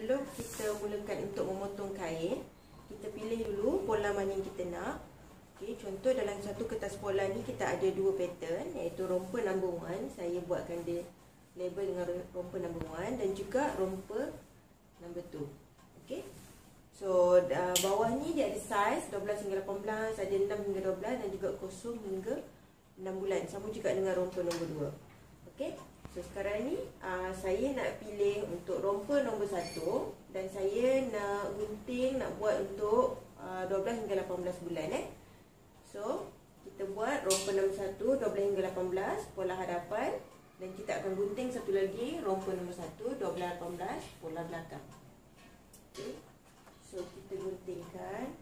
sebelum kita mulakan untuk memotong kain, kita pilih dulu pola mana yang kita nak. Okey, contoh dalam satu kertas pola ni kita ada dua pattern, iaitu romper number 1. Saya buatkan dia label dengan romper number 1 dan juga romper number 2. Okey. So bawah ni dia ada saiz 12 hingga 18, ada 6 hingga 12 dan juga 0 hingga 6 bulan. Sama juga dengan romper nombor 2. Okey. So sekarang ni saya nak pilih untuk romper nombor 1 dan saya nak gunting, nak buat untuk 12 hingga 18 bulan So kita buat romper nombor 1 12 hingga 18 pola hadapan dan kita akan gunting satu lagi romper nombor 1 12 18 pola belakang. Okey. So kita guntingkan.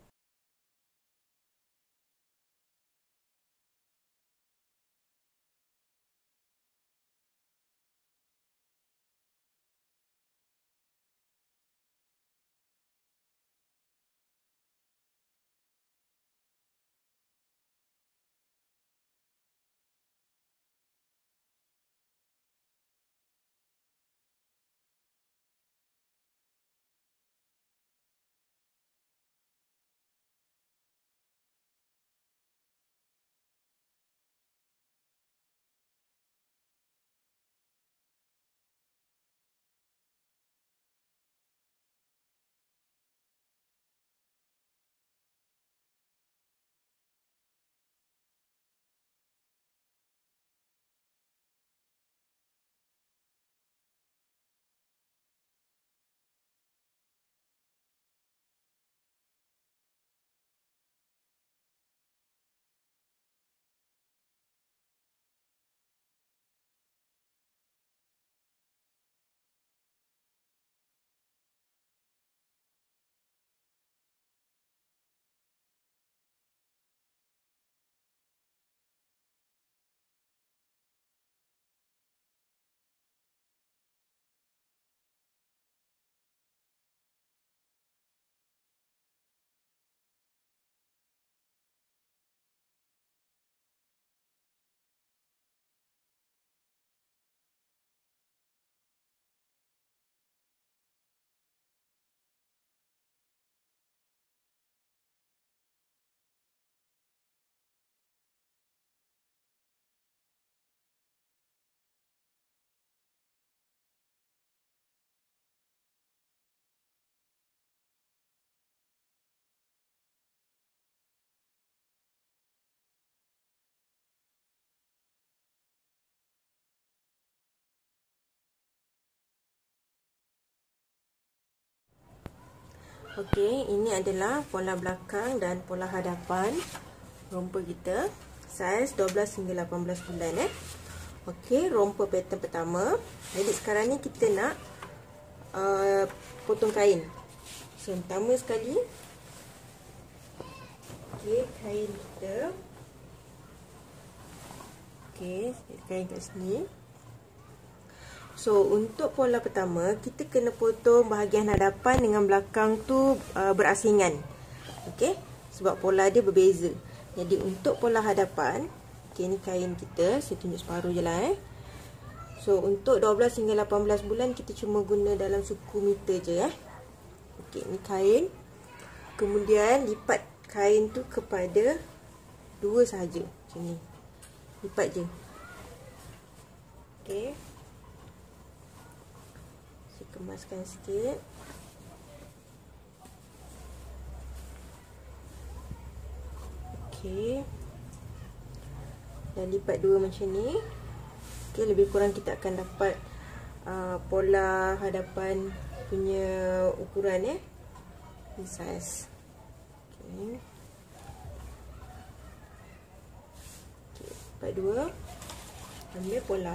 Okey, ini adalah pola belakang dan pola hadapan romper kita. Saiz 12 hingga 18 bulan Okey, romper pattern pertama. Jadi sekarang ni kita nak potong kain. So pertama sekali, okey, kain kita. Okey, kain kat sini. So untuk pola pertama, kita kena potong bahagian hadapan dengan belakang tu berasingan. Okey, sebab pola dia berbeza. Jadi untuk pola hadapan, okey, ni kain kita, saya tunjuk separuh je lah So untuk 12 hingga 18 bulan kita cuma guna dalam suku meter je Okey, ni kain. Kemudian lipat kain tu kepada dua sahaja, macam ni. Lipat je. Okey. Kemaskan sikit. Okey. Dan lipat dua macam ni. Okey, lebih kurang kita akan dapat pola hadapan punya ukuran Ini saiz. Okey. Okey, lipat dua. Ambil pola.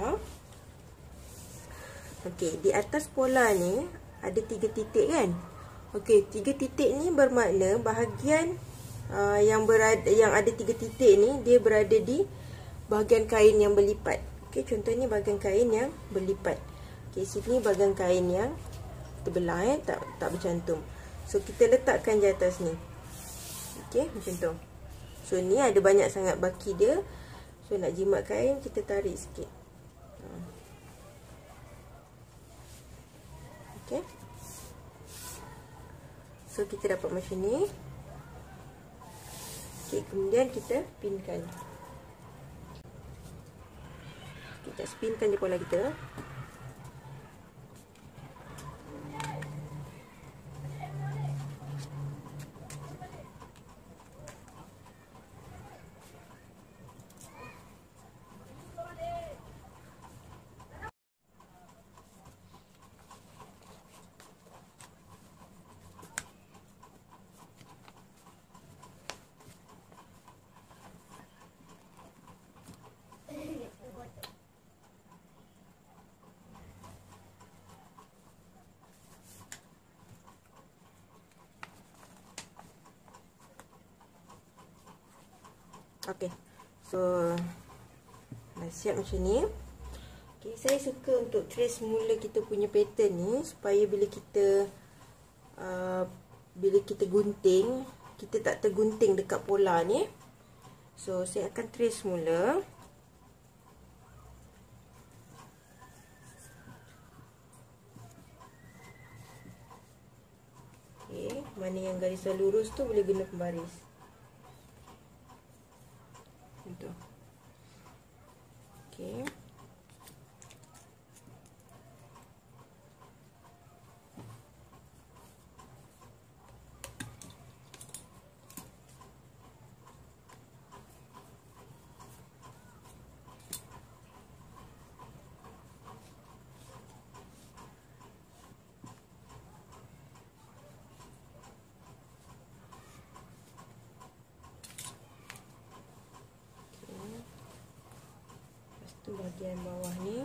Okey, di atas pola ni ada 3 titik kan? Okey, 3 titik ni bermakna bahagian yang ada 3 titik ni dia berada di bahagian kain yang berlipat. Okey, contohnya bahagian kain yang berlipat. Okey, sini bahagian kain yang terbelah tak bercantum. So kita letakkan di atas ni. Okey, macam tu. So ni ada banyak sangat baki dia. So nak jimat kain kita tarik sikit. Okey. So kita dapat macam ni. Okay, kemudian kita pinkan. Kita spinkan je pola kita. Okey, so dah siap macam ni. Okay, saya suka untuk trace mula kita punya pattern ni supaya bila kita gunting, kita tak tergunting dekat pola ni. So saya akan trace mula. Okay, mana yang garisan lurus tu boleh guna pembaris. Itu. Okey. Bahagian bawah ni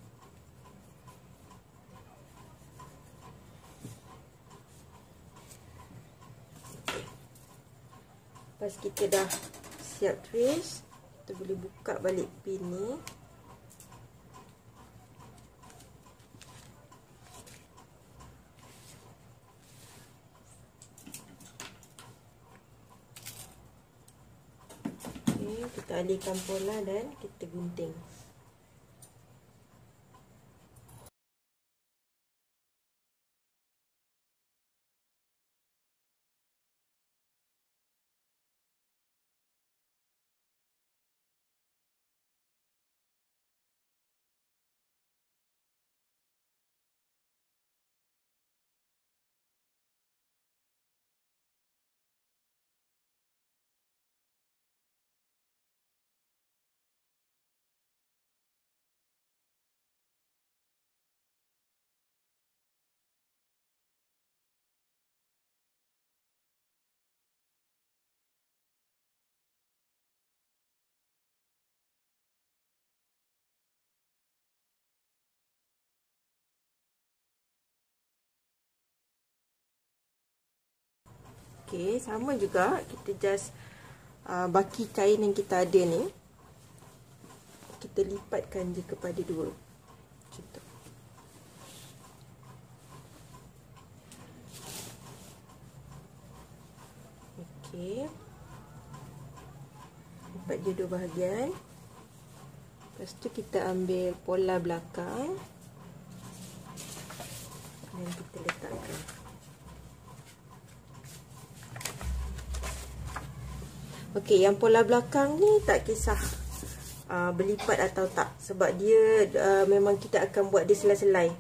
lepas kita dah siap trace, kita boleh buka balik pin ni. Okay, kita alihkan pola dan kita gunting. Okey, sama juga kita just baki kain yang kita ada ni, kita lipatkan je kepada dua. Macam tu. Okey. Lipat je dua bahagian. Lepas tu kita ambil pola belakang dan kita letakkan. Okey, yang pola belakang ni tak kisah berlipat atau tak, sebab dia memang kita akan buat dia selai-selai.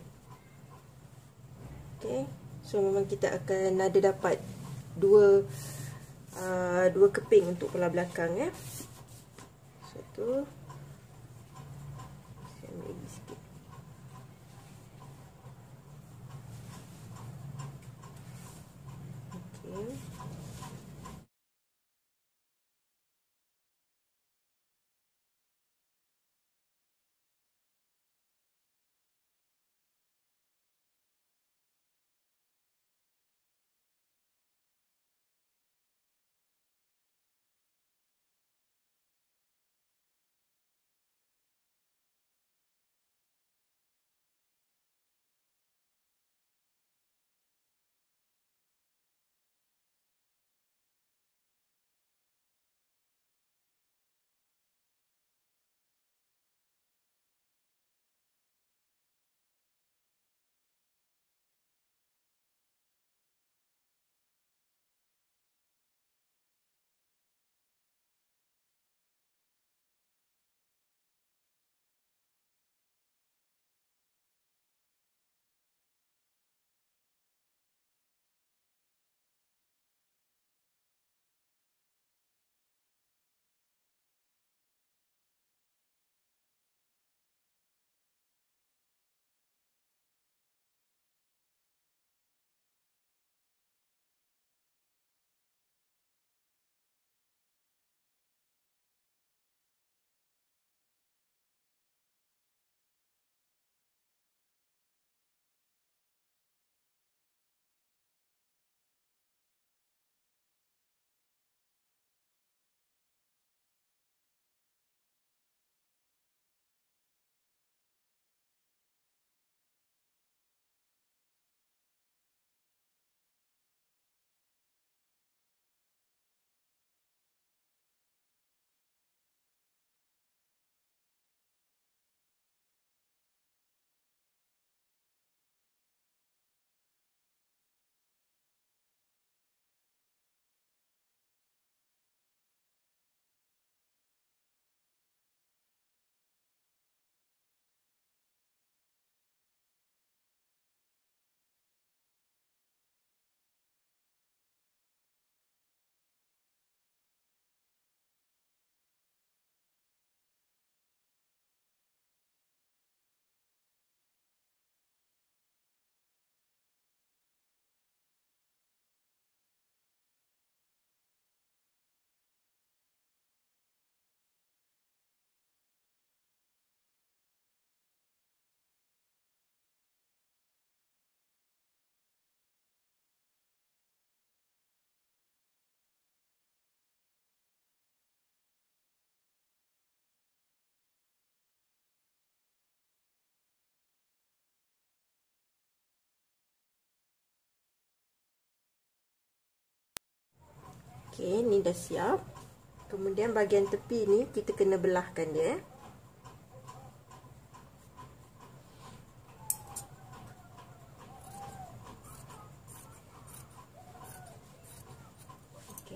Okey, so memang kita akan ada dapat dua keping untuk pola belakang ya. Satu. Saya ambil lagi sikit. Okey. Okey, ni dah siap. Kemudian bahagian tepi ni kita kena belahkan dia. Okey.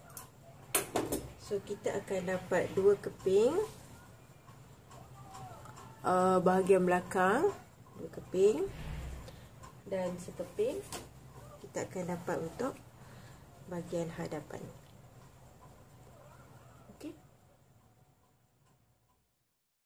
So kita akan dapat 2 keping. Bahagian belakang 2 keping dan sekeping kita akan dapat untuk bahagian hadapan.